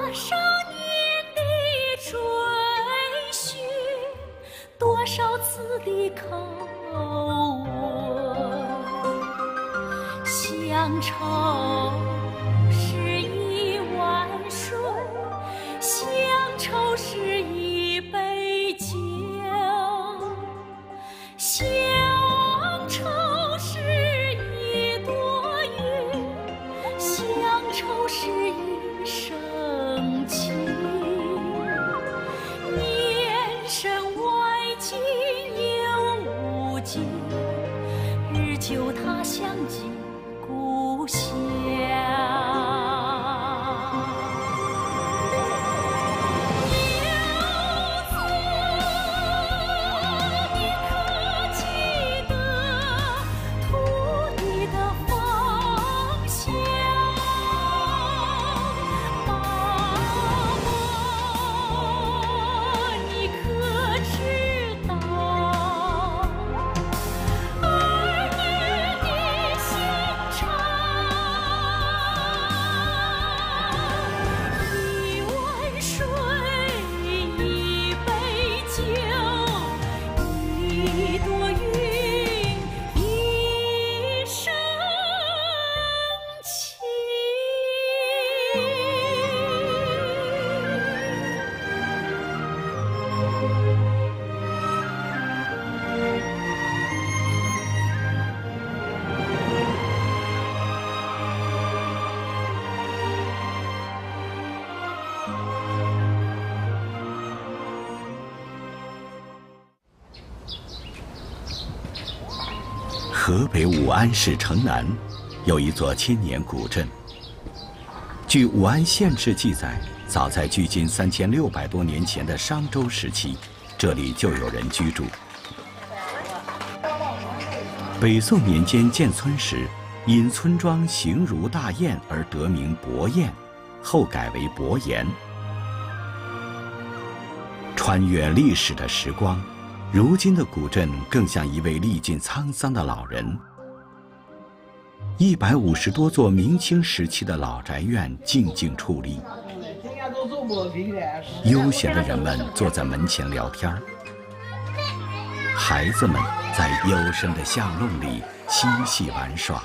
少年的追寻，多少次的叩问，乡愁是一碗水，乡愁是一杯酒，乡愁是一朵云，乡愁是一生情。年深外境又无尽，日久他乡近故乡。 河北武安市城南有一座千年古镇。据武安县志记载，早在距今3600多年前的商周时期，这里就有人居住。北宋年间建村时，因村庄形如大雁而得名伯雁，后改为伯岩。穿越历史的时光，如今的古镇更像一位历尽沧桑的老人。150多座明清时期的老宅院静静矗立，悠闲的人们坐在门前聊天，孩子们在幽深的巷弄里嬉戏玩耍。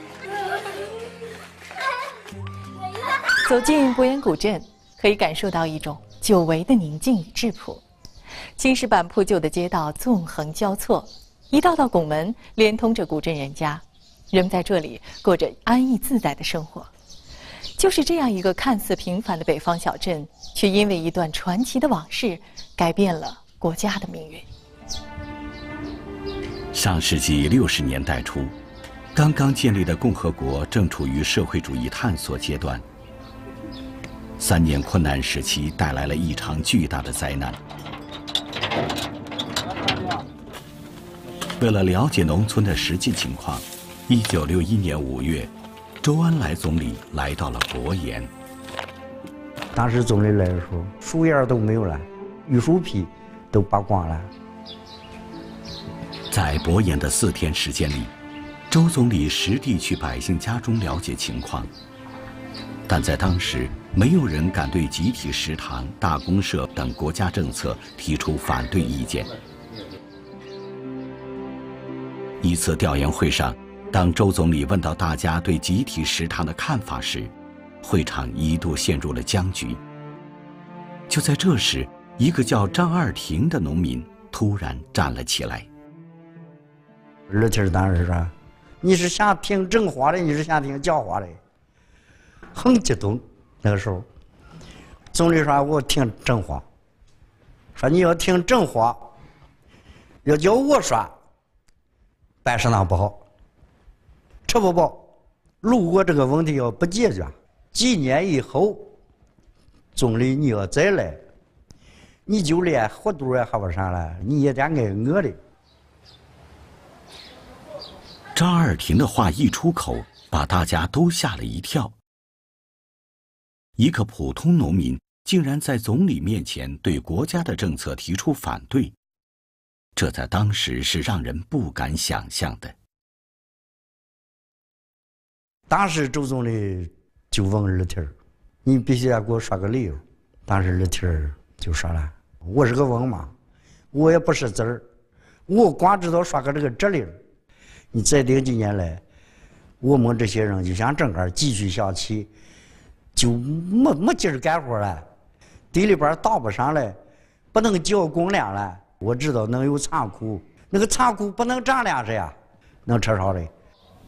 走进伯岩古镇，可以感受到一种久违的宁静与质朴。青石板铺就的街道纵横交错，一道道拱门连通着古镇人家，人们在这里过着安逸自在的生活。就是这样一个看似平凡的北方小镇，却因为一段传奇的往事，改变了国家的命运。 上世纪60年代初，刚刚建立的共和国正处于社会主义探索阶段。3年困难时期带来了一场巨大的灾难。为了了解农村的实际情况，1961年5月，周恩来总理来到了伯岩。 当时总理来的时候，树叶都没有了，榆树皮都拔光了。 在伯岩的4天时间里，周总理实地去百姓家中了解情况，但在当时，没有人敢对集体食堂、大公社等国家政策提出反对意见。一次调研会上，当周总理问到大家对集体食堂的看法时，会场一度陷入了僵局。就在这时，一个叫张二廷的农民突然站了起来。 二廷当时说：“你是想听真话的，你是想听假话的？”很激动。那个时候，总理说：“我听真话。说你要听真话，要叫我说，办食堂不好，吃不饱。如果这个问题要不解决，几年以后，总理你要再来，你就连活肚也喝不上了，你也得挨饿的。” 张二廷的话一出口，把大家都吓了一跳。一个普通农民竟然在总理面前对国家的政策提出反对，这在当时是让人不敢想象的。 当时周总理就问二廷：“ 你必须要给我说个理由。当时二提儿就说了：“我是个文盲，我也不识字儿，我光知道说个这个这理儿。你再领几年来，我们这些人就像整个继续下去，就没劲儿干活了，地里边倒不上来，不能交公粮了。我知道能有仓库，那个仓库不能长粮食呀，能吃啥嘞？”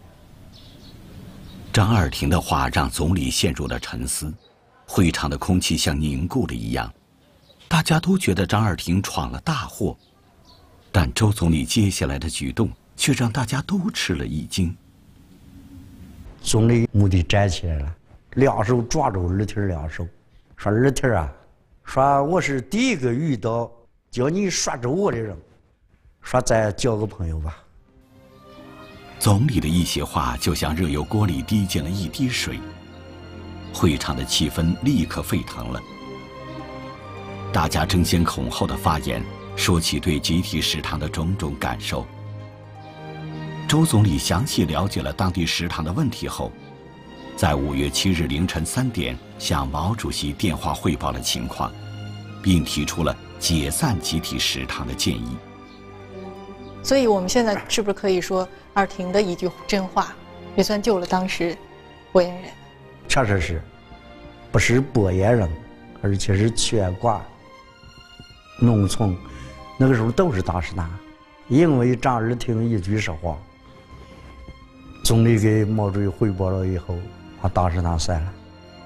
张二廷的话让总理陷入了沉思，会场的空气像凝固了一样，大家都觉得张二廷闯了大祸，但周总理接下来的举动却让大家都吃了一惊。 总理蓦地站起来了，两手抓住二提儿两手，说：“二提儿啊，说我是第一个遇到叫你说着我的人，说咱交个朋友吧。” 总理的一席话就像热油锅里滴进了一滴水，会场的气氛立刻沸腾了。大家争先恐后的发言，说起对集体食堂的种种感受。周总理详细了解了当地食堂的问题后，在5月7日凌晨3点向毛主席电话汇报了情况，并提出了解散集体食堂的建议。 所以我们现在是不是可以说，二廷的一句真话，也算救了当时博颜人？ 确实是，不是博颜人，而且是全国农村那个时候都是大食堂，因为张二廷一句实话，总理给毛主席汇报了以后，把大食堂散了。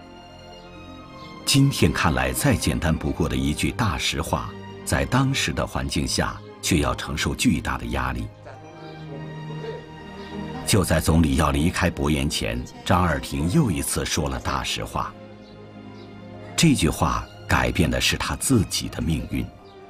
今天看来再简单不过的一句大实话，在当时的环境下却要承受巨大的压力。就在总理要离开博颜前，张二廷又一次说了大实话。这句话改变的是他自己的命运。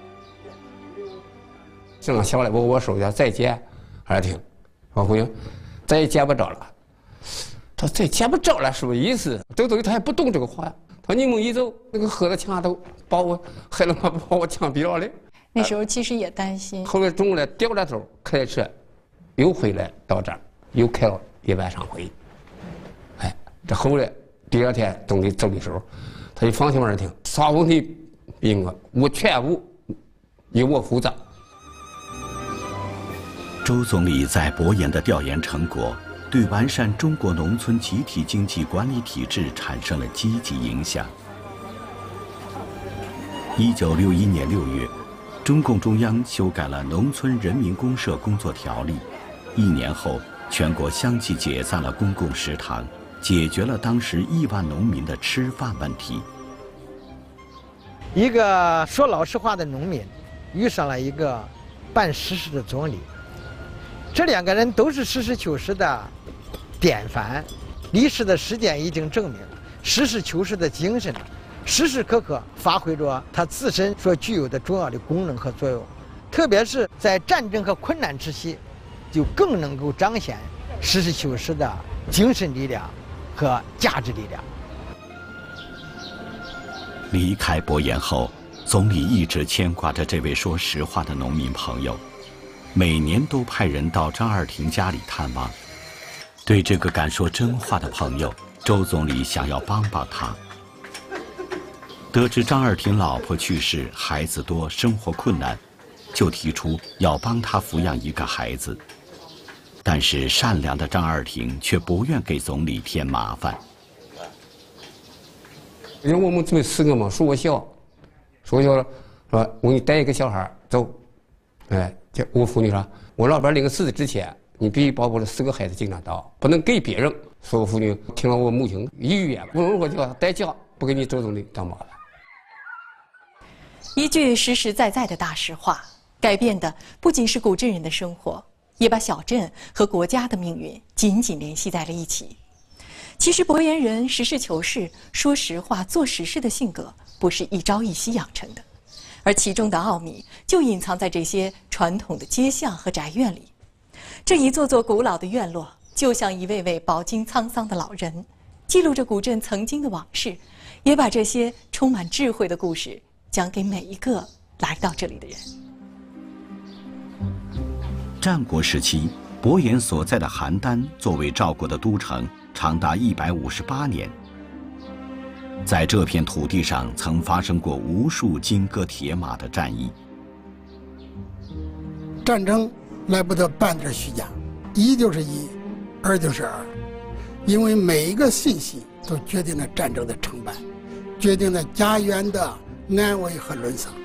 这样下来，我手下再见二廷，我回去再也见不着了。他再见不着了什么意思？周总理他也不懂这个话呀。他说你们一走，那个河的墙都把我害了，把我枪毙了嘞。 那时候其实也担心。 后来中午来掉了头，开车又回来到这儿，又开了一晚上会。哎，这后来第2天总理走的时候，他就放心二廷，啥问题逼我全部由我负责。 周总理在博颜的调研成果，对完善中国农村集体经济管理体制产生了积极影响。1961年6月，中共中央修改了《农村人民公社工作条例》，1年后，全国相继解散了公共食堂，解决了当时亿万农民的吃饭问题。 一个说老实话的农民，遇上了一个办实事的总理，这2个人都是实事求是的典范。历史的实践已经证明，实事求是的精神时时刻刻发挥着它自身所具有的重要的功能和作用，特别是在战争和困难之际，就更能够彰显实事求是的精神力量和价值力量。 离开博颜后，总理一直牵挂着这位说实话的农民朋友，每年都派人到张二廷家里探望。对这个敢说真话的朋友，周总理想要帮帮他。得知张二廷老婆去世，孩子多，生活困难，就提出要帮他抚养一个孩子。但是善良的张二廷却不愿给总理添麻烦。 因为我们准备4个嘛，说我小了，说我给你带一个小孩走，哎，我妇女说，我老伴领个狮子之前，你必须把我的4个孩子经常到，不能给别人。所有妇女听了我母亲一语言，我就代价不给你周总理当麻烦。 一句实实在在的大实话，改变的不仅是古镇人的生活，也把小镇和国家的命运紧紧联系在了一起。其实博颜人实事求是、说实话、做实事的性格，不是一朝一夕养成的，而其中的奥秘就隐藏在这些传统的街巷和宅院里。这一座座古老的院落，就像一位位饱经沧桑的老人，记录着古镇曾经的往事，也把这些充满智慧的故事讲给每一个来到这里的人。 战国时期，博颜所在的邯郸作为赵国的都城，长达158年。 在这片土地上曾发生过无数金戈铁马的战役。 战争来不得半点虚假，一就是一，二就是二，因为每一个信息都决定了战争的成败，决定了家园的安危和沦丧。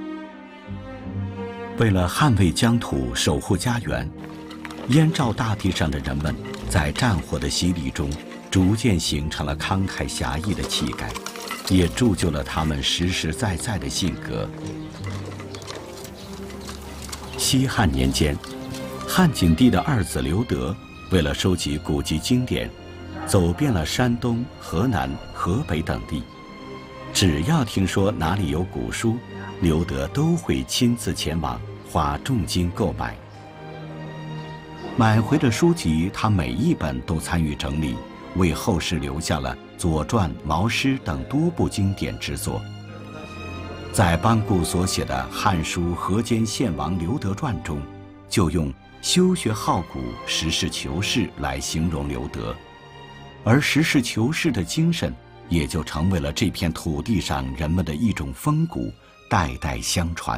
为了捍卫疆土、守护家园，燕赵大地上的人们在战火的洗礼中，逐渐形成了慷慨侠义的气概，也铸就了他们实实在在的性格。西汉年间，汉景帝的二子刘德为了收集古籍经典，走遍了山东、河南、河北等地。只要听说哪里有古书，刘德都会亲自前往，花重金购买。买回的书籍，他每一本都参与整理，为后世留下了《左传》《毛诗》等多部经典之作。在班固所写的《汉书河间献王刘德传》中，就用修学好古、实事求是来形容刘德，而实事求是的精神也就成为了这片土地上人们的一种风骨，代代相传。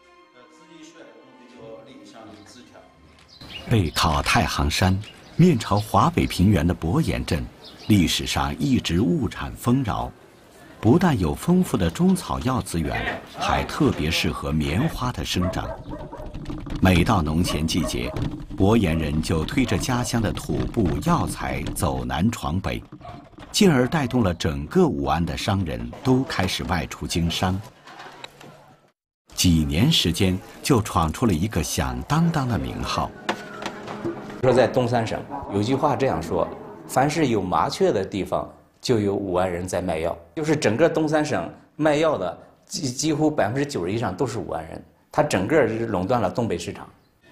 背靠太行山，面朝华北平原的伯颜镇，历史上一直物产丰饶，不但有丰富的中草药资源，还特别适合棉花的生长。每到农闲季节，伯颜人就推着家乡的土布药材走南闯北，进而带动了整个武安的商人都开始外出经商。几年时间，就闯出了一个响当当的名号。 说在东三省有句话这样说：凡是有麻雀的地方，就有武安人在卖药。就是整个东三省卖药的几乎90%以上都是武安人，他整个是垄断了东北市场。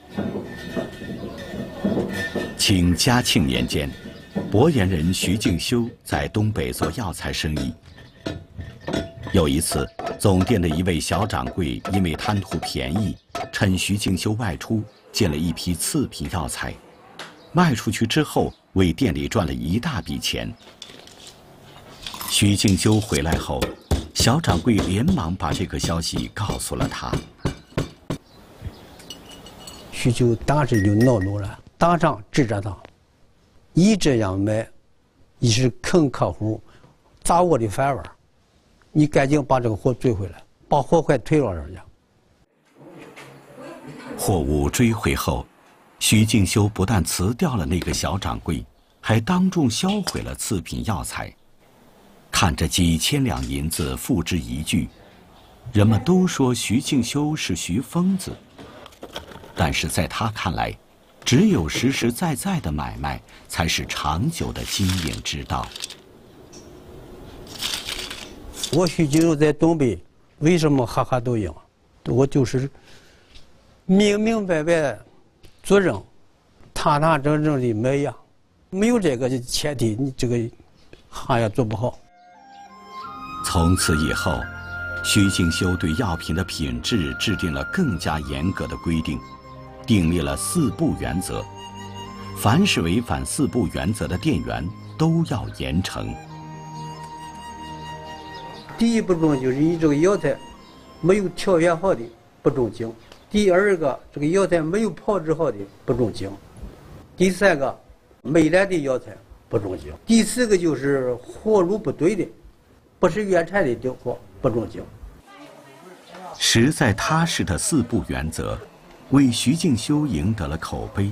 清嘉庆年间，伯颜人徐敬修在东北做药材生意。有一次，总店的一位小掌柜因为贪图便宜，趁徐敬修外出，借了一批次品药材，卖出去之后，为店里赚了一大笔钱。徐敬修回来后，小掌柜连忙把这个消息告诉了他。 徐就当时就恼怒了，当场指着他：你这样卖，你是坑客户，砸我的饭碗，你赶紧把这个货追回来，把货快退了人家。 货物追回后，徐敬修不但辞掉了那个小掌柜，还当众销毁了次品药材。看着几千两银子付之一炬，人们都说徐敬修是徐疯子。但是在他看来，只有实实在在的买卖才是长久的经营之道。 我徐敬修在东北为什么哈哈都赢？我就是明明白白做人，堂堂正正的卖药，没有这个前提，你这个行业做不好。 从此以后，徐敬修对药品的品质制定了更加严格的规定，订立了4不原则，凡是违反4不原则的店员都要严惩。 第一不中就是你这个药材没有条件好的不中经，第二个这个药材没有炮制好的不中经，第三个没来的药材不中经，第四个就是货路不对的，不是原产的货不中经。 实在踏实的4不原则，为徐敬修赢得了口碑。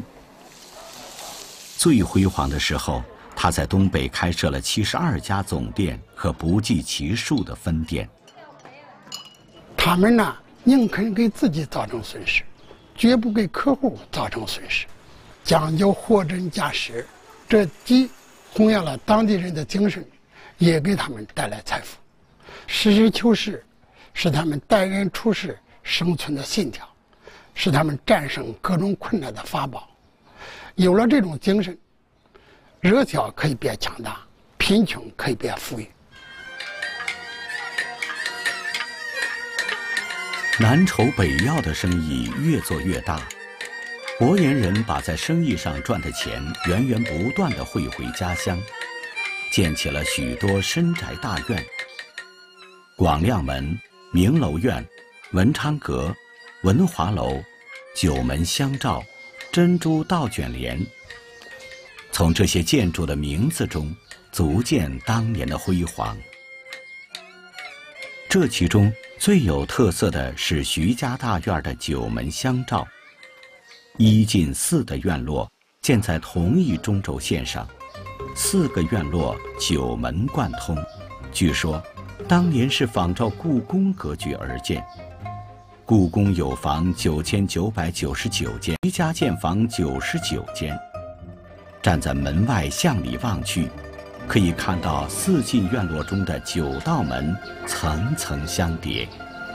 最辉煌的时候，他在东北开设了72家总店和不计其数的分店。 他们呢，宁肯给自己造成损失，绝不给客户造成损失，讲究货真价实，这既弘扬了当地人的精神，也给他们带来财富。实事求是是他们待人处事生存的信条，是他们战胜各种困难的法宝。有了这种精神，热小可以变强大，贫穷可以变富裕。 南筹北要的生意越做越大，伯颜人把在生意上赚的钱源源不断地汇回家乡，建起了许多深宅大院， 广亮门、明楼院、文昌阁、文华楼、九门香照、珍珠倒卷帘。从这些建筑的名字中，足见当年的辉煌。这其中最有特色的是徐家大院的九门香照，一进四的院落建在同一中轴线上，4个院落九门贯通。据说当年是仿照故宫格局而建。故宫有房9999间，徐家建房99间。站在门外向里望去，可以看到4进院落中的9道门层层相叠。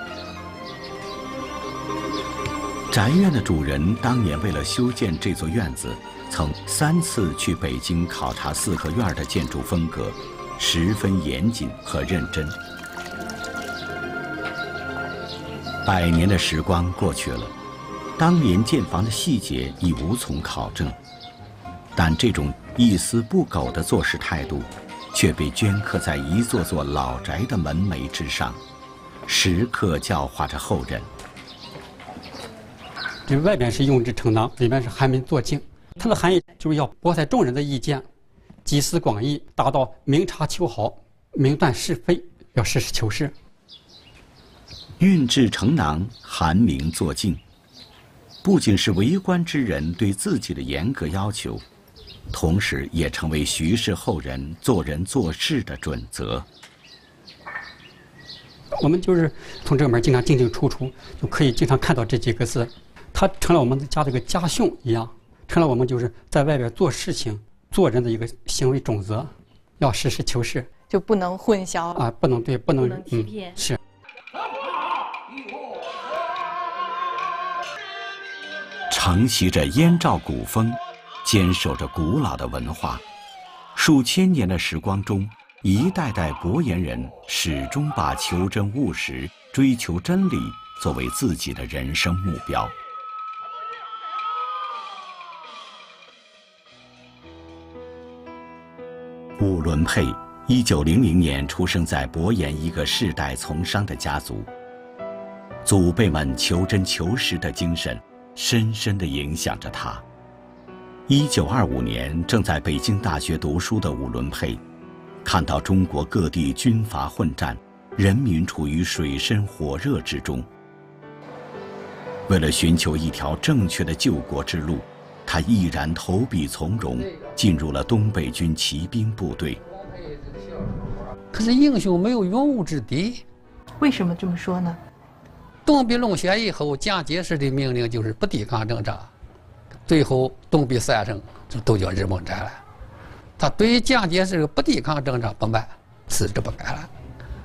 宅院的主人当年为了修建这座院子，曾3次去北京考察4合院的建筑风格，十分严谨和认真。100年的时光过去了，当年建房的细节已无从考证，但这种一丝不苟的做事态度，却被镌刻在一座座老宅的门楣之上，时刻教化着后人。 这外边是用之称囊，里面是寒门坐镜。它的含义就是要博采众人的意见，集思广益，达到明察秋毫、明断是非，要实事求是。 运制成囊，含明坐镜，不仅是为官之人对自己的严格要求，同时也成为徐氏后人做人做事的准则。 我们就是从这个门经常进进出出，就可以经常看到这几个字，它成了我们家这个家训一样，成了我们就是在外边做事情、做人的一个行为准则，要实事求是， 就不能混淆啊，不能欺骗。 是。 承袭着燕赵古风，坚守着古老的文化，数千年的时光中，一代代博言人始终把求真务实、追求真理作为自己的人生目标。伍伦沛1900年出生在博言一个世代从商的家族，祖辈们求真求实的精神深深地影响着他。1925年，正在北京大学读书的伍伦沛，看到中国各地军阀混战，人民处于水深火热之中。为了寻求一条正确的救国之路，他毅然投笔从戎，进入了东北军骑兵部队。 可是英雄没有勇武之地。 为什么这么说呢？ 东壁弄险以后，蒋介石的命令就是不抵抗挣扎，最后东壁3省就都叫日蒙战了。他对蒋介石不抵抗挣扎不满，辞职不干了。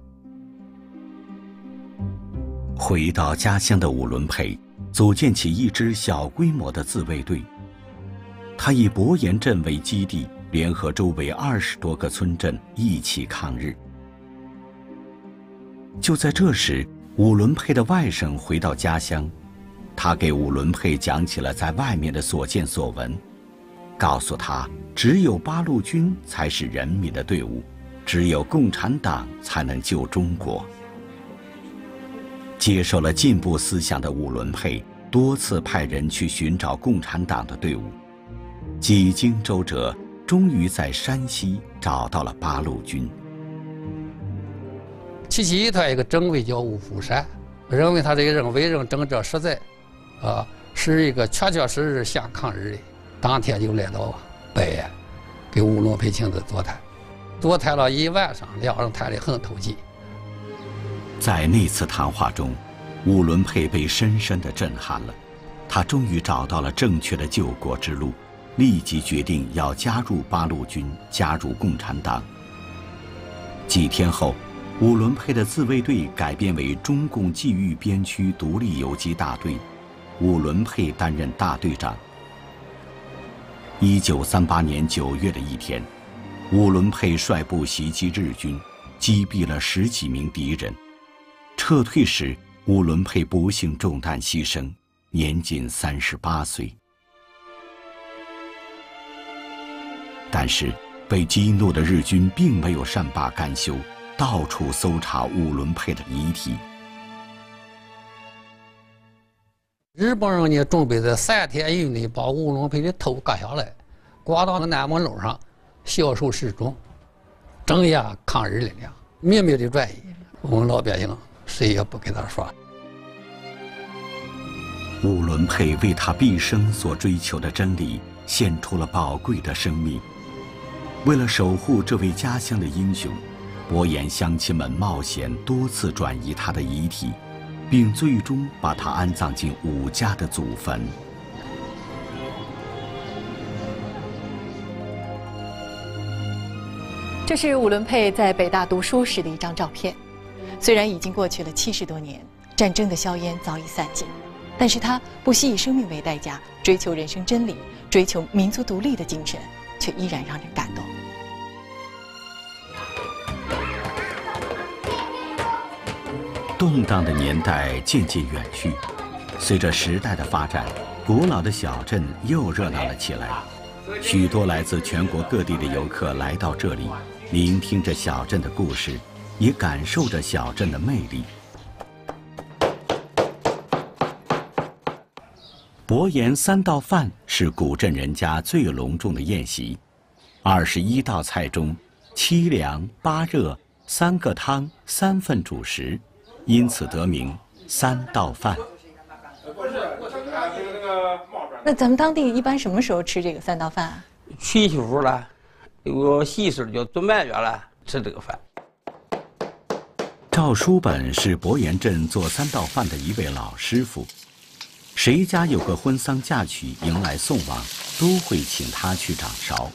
回到家乡的伍伦沛，组建起一支小规模的自卫队。他以博言镇为基地，联合周围20多个村镇一起抗日。就在这时，伍伦沛的外甥回到家乡，他给伍伦沛讲起了在外面的所见所闻，告诉他只有八路军才是人民的队伍，只有共产党才能救中国。接受了进步思想的伍伦沛多次派人去寻找共产党的队伍，几经周折，终于在山西找到了八路军。 其实他一个政委叫伍福山，认为他这个人为人正直实在，是一个确确实实想抗日的。当天就来到北安，给伍伦沛亲自座谈，座谈了一晚上，两人谈得很投机。 在那次谈话中，伍伦沛被深深地震撼了，他终于找到了正确的救国之路，立即决定要加入八路军，加入共产党。几天后，伍伦沛的自卫队改编为中共冀豫边区独立游击大队，伍伦沛担任大队长。1938年9月的一天，伍伦沛率部袭击日军，击毙了10几名敌人。撤退时，伍伦沛不幸中弹牺牲，年仅38岁。但是，被激怒的日军并没有善罢甘休， 到处搜查乌伦佩的遗体。 日本人呢，准备在3天以内把乌伦佩的头割下来，挂到南门楼上，销售示众，镇压抗日力量，秘密的转移。我们老百姓谁也不跟他说。 乌伦佩为他毕生所追求的真理献出了宝贵的生命。为了守护这位家乡的英雄，伯颜乡亲们冒险多次转移他的遗体，并最终把他安葬进武家的祖坟。 这是乌伦佩在北大读书时的一张照片。虽然已经过去了70多年，战争的硝烟早已散尽，但是他不惜以生命为代价，追求人生真理，追求民族独立的精神，却依然让人感动。 动荡的年代渐渐远去，随着时代的发展，古老的小镇又热闹了起来。许多来自全国各地的游客来到这里，聆听着小镇的故事，也感受着小镇的魅力。伯颜3道饭是古镇人家最隆重的宴席，21道菜中7凉8热3个汤3份主食，因此得名3道饭。 那咱们当地一般什么时候吃这个3道饭啊？ 娶媳妇了，有个喜事就做满月了，吃这个饭。 赵书本是伯颜镇做3道饭的一位老师傅，谁家有个婚丧嫁娶迎来送往，都会请他去掌勺。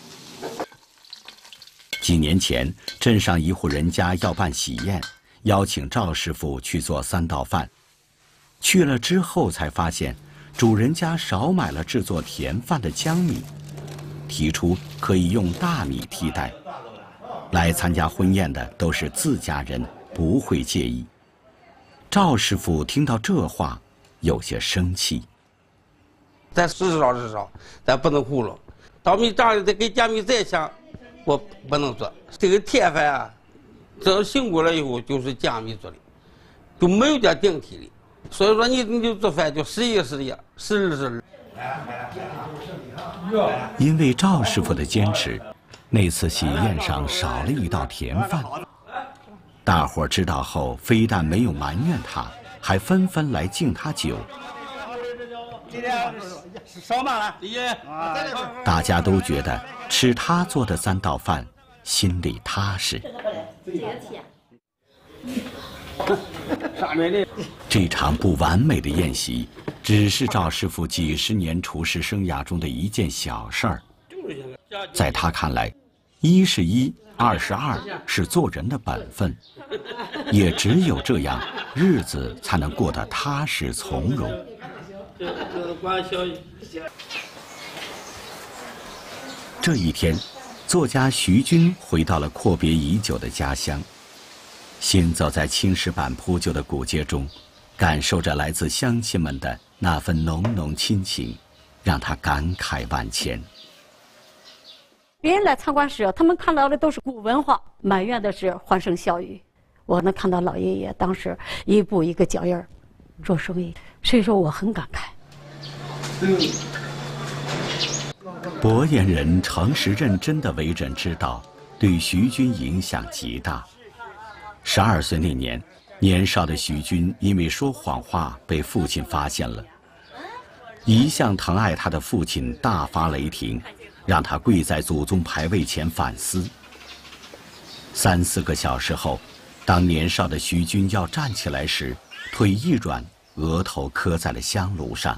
几年前，镇上一户人家要办喜宴，邀请赵师傅去做3道饭。去了之后才发现，主人家少买了制作甜饭的江米，提出可以用大米替代。来参加婚宴的都是自家人，不会介意。赵师傅听到这话，有些生气。 咱实少，咱不能糊弄。稻米长得跟江米再像，我不能做。这个甜饭啊，只要醒过来以后就是江米做的，就没有点顶替的。所以说你就做饭就时一时一，时日时日。 因为赵师傅的坚持，那次喜宴上少了一道甜饭。大伙知道后，非但没有埋怨他，还纷纷来敬他酒。大家都觉得吃他做的3道饭，心里踏实。这场不完美的宴席，只是赵师傅几10年厨师生涯中的一件小事儿。在他看来，1是1，2是2，是做人的本分。也只有这样，日子才能过得踏实从容。这一天，作家徐军回到了阔别已久的家乡。行走在青石板铺就的古街中，感受着来自乡亲们的那份浓浓亲情，让他感慨万千。 别人来参观时，他们看到的都是古文化，埋怨的是欢声笑语。我能看到老爷爷当时一步一个脚印儿做生意，所以说我很感慨。 伯颜人诚实认真的为人之道，对徐军影响极大。12岁那年，年少的徐军因为说谎话被父亲发现了。一向疼爱他的父亲大发雷霆，让他跪在祖宗牌位前反思。3、4个小时后，当年少的徐军要站起来时，腿一软，额头磕在了香炉上。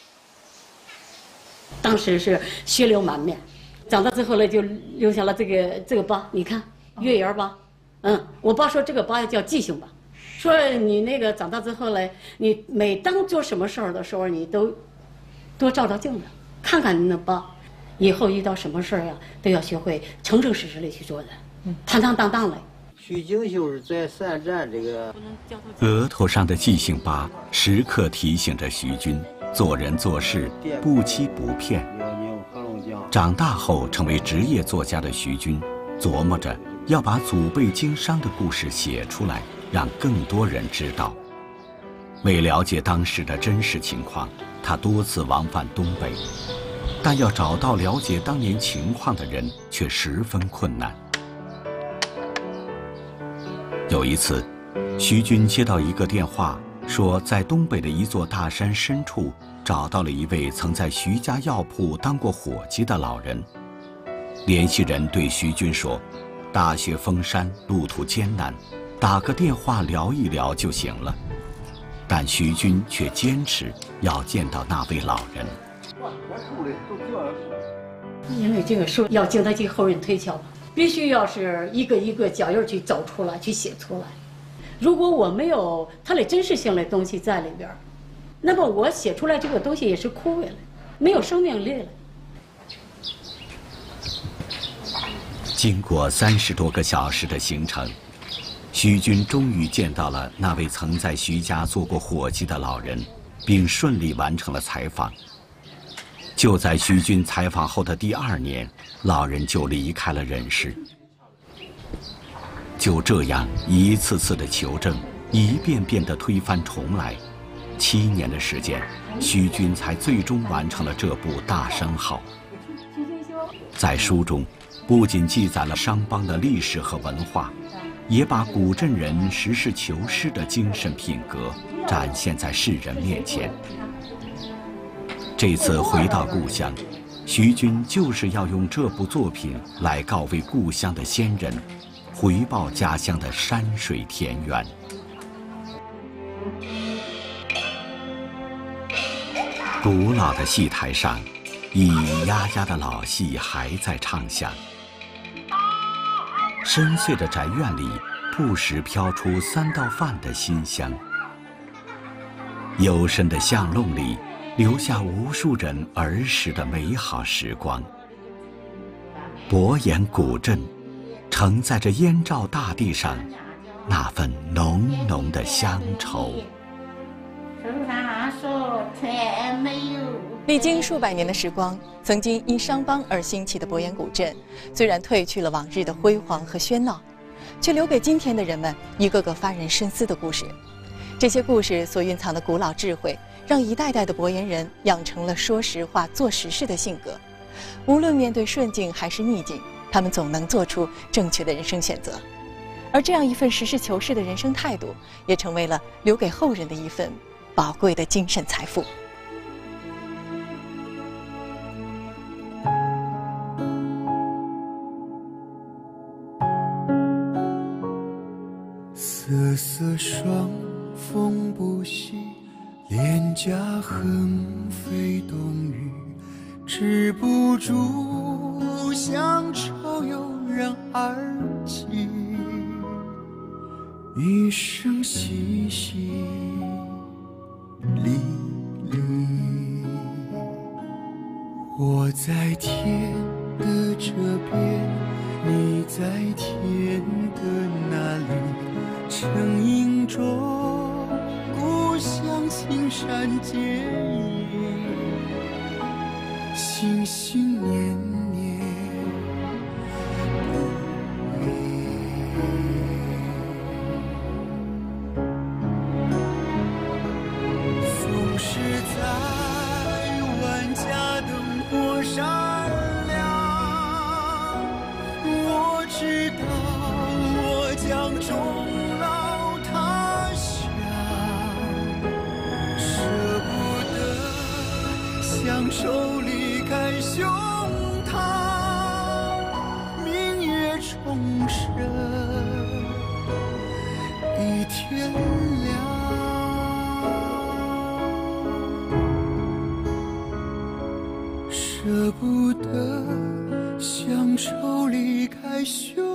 当时是血流满面，长大之后呢，就留下了这个疤，你看月牙疤。我爸说这个疤叫记性疤，说你那个长大之后呢，你每当做什么事儿的时候，你都多照照镜子，看看你那疤，以后遇到什么事儿呀，都要学会诚诚实实的去做人，坦坦荡荡的。 徐敬秀是在3站这个额头上的记性疤，时刻提醒着徐军做人做事不欺不骗。长大后成为职业作家的徐军， 琢磨着要把祖辈经商的故事写出来，让更多人知道。为了解当时的真实情况，他多次往返东北，但要找到了解当年情况的人却十分困难。有一次，徐军接到一个电话，说在东北的一座大山深处找到了一位曾在徐家药铺当过伙计的老人。联系人对徐军说，大雪封山，路途艰难，打个电话聊一聊就行了。但徐军却坚持要见到那位老人， 因为这个书要经得起后人推敲，必须要是一个一个脚印去走出来，去写出来。如果我没有它的真实性的东西在里边，那么我写出来这个东西也是枯萎了，没有生命力了。 经过30多个小时的行程，徐军终于见到了那位曾在徐家做过伙计的老人，并顺利完成了采访。就在徐军采访后的第2年，老人就离开了人世。就这样一次次的求证，一遍遍的推翻重来，7年的时间，徐军才最终完成了这部《大商号》。在书中，不仅记载了商帮的历史和文化，也把古镇人实事求是的精神品格展现在世人面前。这次回到故乡，徐军就是要用这部作品来告慰故乡的先人，回报家乡的山水田园。古老的戏台上，咿咿呀呀的老戏还在唱响。深邃的宅院里，不时飘出3道饭的馨香。幽深的巷弄里，留下无数人儿时的美好时光。博眼古镇，承载着燕赵大地上那份浓浓的乡愁。 历经数百年的时光，曾经因商帮而兴起的博眼古镇，虽然褪去了往日的辉煌和喧闹，却留给今天的人们一个个发人深思的故事。这些故事所蕴藏的古老智慧，让一代代的博眼人养成了说实话、做实事的性格。无论面对顺境还是逆境，他们总能做出正确的人生选择。而这样一份实事求是的人生态度，也成为了留给后人的一份宝贵的精神财富。 瑟瑟双风不息，脸颊横飞冬雨，止不住乡愁悠然而起，一声淅淅沥沥。我在天的这边，你在天的那里，成影中故乡青山结影，心心念念不移。总是在万家灯火闪亮，我知道我将终老他乡，舍不得相守离开胸膛，明月重生一天亮。舍不得乡愁离开胸